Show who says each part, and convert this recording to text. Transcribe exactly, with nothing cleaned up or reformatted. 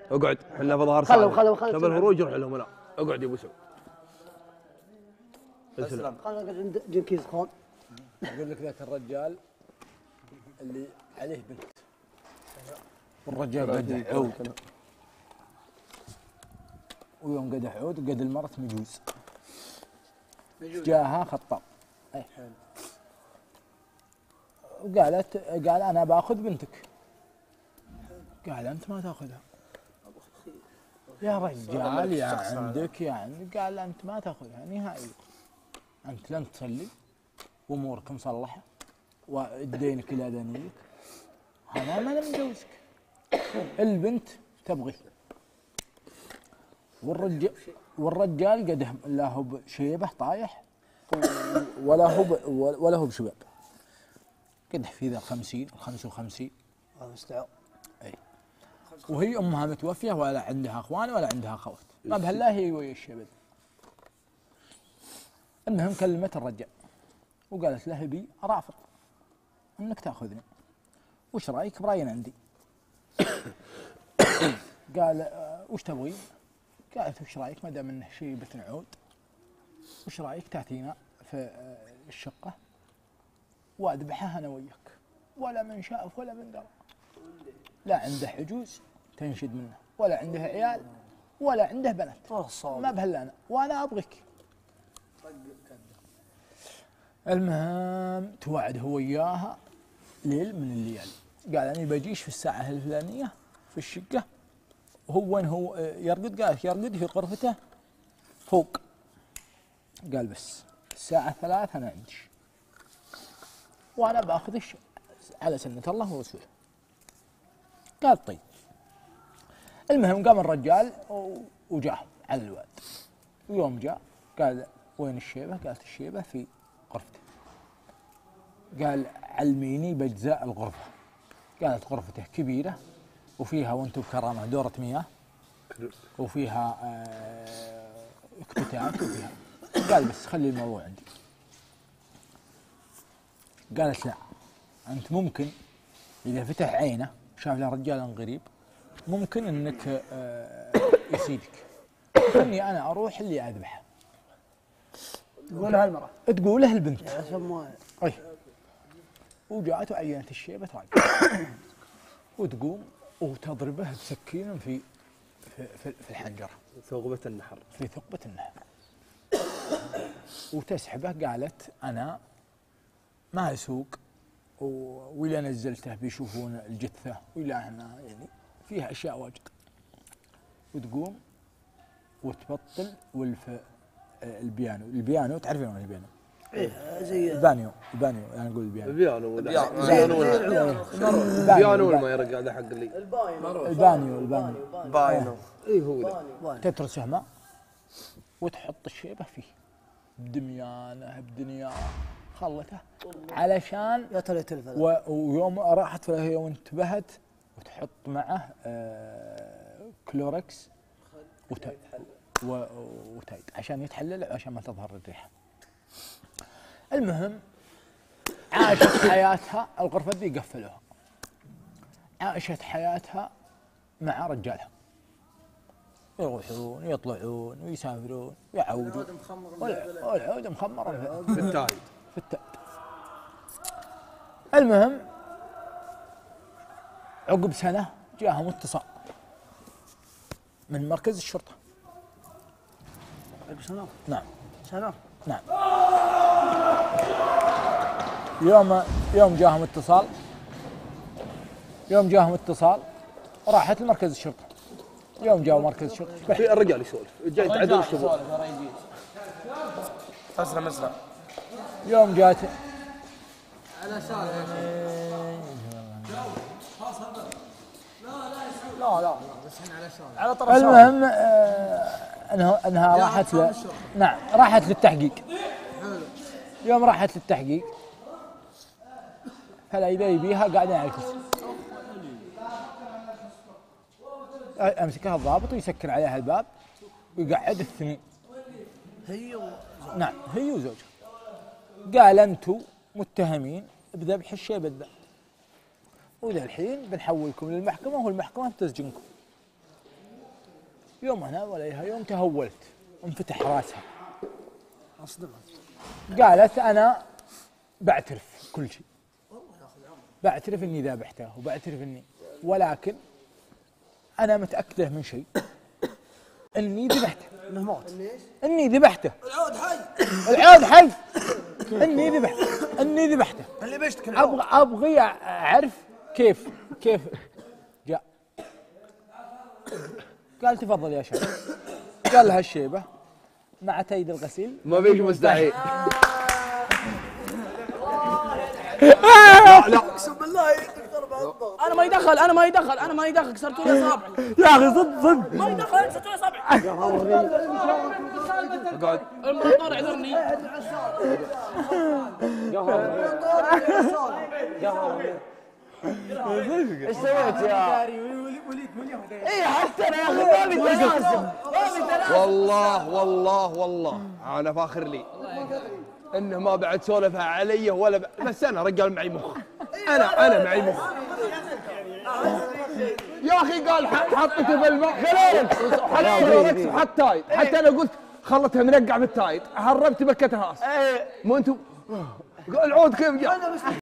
Speaker 1: اقعد احنا في ظهر
Speaker 2: خلهم
Speaker 1: صالح.
Speaker 2: خلهم خلهم
Speaker 1: شوف الهروج روح لهم. لا اقعد يا ابو سعود.
Speaker 2: اسلم. خلنا نقعد عند جنكيز خان.
Speaker 3: اقول لك ذاك الرجال اللي عليه بنت والرجال قدح عود، ويوم قدح عود وقد المرة مجوز جاها خطاب اي وقالت قال انا باخذ بنتك. قال انت ما تاخذها يا رجال يا عندك يعني. قال انت ما تاخذها نهائيا، انت لن تصلي وامورك مصلحه ودينك الى دنيك، انا ما انا مجوزك. البنت تبغي والرجال والرجال قد لا هو بشيبه طايح ولا هو ولا هو بشباب، قدح في ذا خمسين وخمسة وخمسين.
Speaker 2: الله المستعان.
Speaker 3: اي وهي امها متوفيه ولا عندها اخوان ولا عندها اخوات، ما بهالله هي ويا الشباب. المهم كلمت الرجال وقالت له بي رافض انك تاخذني، وش رايك براين عندي؟ قال آه وش تبغين؟ قالت وش رايك ما دام انه شيبة عود، وش رايك تاتينا في آه الشقه واذبحها انا وياك، ولا من شاف ولا من درى، لا عنده عجوز تنشد منه ولا عنده عيال ولا عنده بنات، ما بهلا انا وانا ابغيك. المهم توعد هو وياها ليل من الليالي، قال أنا بجيش في الساعة الفلانية في الشقة، وهو وين هو يرقد؟ قالت يرقد في غرفته فوق. قال بس الساعة ثلاث أنا عندي وأنا بأخذش على سنة الله ورسوله. قال طيب. المهم قام الرجال وجاه على الواد، ويوم جاء قال وين الشيبة؟ قالت الشيبة في غرفته. قال علميني بأجزاء الغرفة. قالت غرفته كبيرة وفيها وانتم بكرامة دورة مياه وفيها آه اكتتات وفيها. قال بس خلي الموضوع عندي. قالت لا أنت ممكن إذا فتح عينه شاف له رجال غريب ممكن أنك آه يسيدك، إني أنا أروح اللي أذبحه.
Speaker 2: تقولها المرأة
Speaker 3: تقوله البنت
Speaker 2: يا سموها.
Speaker 3: أي وجاءت وعينت الشيبة راجل وتقوم وتضربه بسكين في في, في, في الحنجرة
Speaker 1: ثقبة النحر
Speaker 3: في ثقبة النحر وتسحبه. قالت أنا ما أسوق وإلا نزلته بيشوفون الجثة وإلا هنا يعني فيها أشياء واجد. وتقوم وتبطل والف البيانو. البيانو تعرفين وين البيانو؟
Speaker 2: ايه زي
Speaker 3: البانيو البانيو يعني نقول البيانو.
Speaker 1: البيانو
Speaker 3: البيانو
Speaker 1: البيانو ولا ما يرجع هذا حق اللي
Speaker 3: البانيو البانيو
Speaker 4: باينو.
Speaker 1: اي هو ذا.
Speaker 3: تترسه ماء وتحط الشيبه فيه بدميانه بدنيا خلته علشان
Speaker 2: يا ترى تلفل.
Speaker 3: ويوم راحت له يوم انتبهت وتحط معه آه كلوركس وتايد وتايد عشان يتحلل عشان ما تظهر الريحه. المهم عاشت حياتها الغرفة دي قفلوها. عاشت حياتها مع رجالها يروحون ويطلعون ويسافرون ويعودون والعود مخمر
Speaker 1: في التايد
Speaker 3: في التايد. المهم عقب سنة جاهم اتصال من مركز الشرطة.
Speaker 2: عقب سنة؟
Speaker 3: نعم
Speaker 2: سنة؟
Speaker 3: نعم. يوم يوم جاهم اتصال يوم جاهم اتصال راحت لمركز الشرطة. يوم جاء مركز الشرطة
Speaker 1: في الرجال يسولف جاي يتعدل الشغل.
Speaker 4: اسلم اسلم.
Speaker 3: يوم جات
Speaker 2: على سالفة
Speaker 3: لا لا
Speaker 2: بس احنا على سالفة
Speaker 3: على طرف. المهم آه انها انها راحت ل... نعم راحت للتحقيق. يوم راحت للتحقيق فلا إذا يبيها قاعدين على الكرسي. امسكها الضابط ويسكر عليها الباب ويقعد الاثنين.
Speaker 2: هي و...
Speaker 3: نعم هي وزوجها. قال انتم متهمين بذبح الشيبة ذا، وذا الحين بنحولكم للمحكمة والمحكمة بتسجنكم. يوم انا ولا يوم تهولت انفتح راسها
Speaker 2: اصدمت.
Speaker 3: قالت انا بعترف كل شيء، بعترف اني ذابحته وبعترف اني، ولكن انا متاكده من شيء، اني ذبحته.
Speaker 2: انه موت.
Speaker 3: اني ذبحته.
Speaker 2: العود حي.
Speaker 3: العود حي. اني ذبحته. اني ذبحته.
Speaker 2: اللي بيشتكي
Speaker 3: ابغى ابغي اعرف كيف كيف جاء. قال تفضل يا شباب. قال لها الشيبه مع تيد الغسيل.
Speaker 1: ما بيك مستحيل.
Speaker 2: لا لا اقسم بالله يقدر بالضغط.
Speaker 4: انا ما يدخل انا ما يدخل انا ما يدخل كسرتوا لي اصابعي
Speaker 3: يا اخي صدق صدق
Speaker 4: ما يدخل كسرتوا لي اصابعي.
Speaker 1: اقعد.
Speaker 4: المنظور اعذرني.
Speaker 3: ايش سويت يا اي حتى انا يا اخي ما بدي لازم
Speaker 1: والله والله والله انا فاخر لي انه ما بعد سولفها علي ولا ب... بس انا رجال معي مخ. انا انا معي مخ يا اخي. قال حطته بالماء خليل حليل وحط تايد. حتى انا قلت خلتها منقع بالتايد، هربت بكتها راس. مو انتم العود كيف جاء؟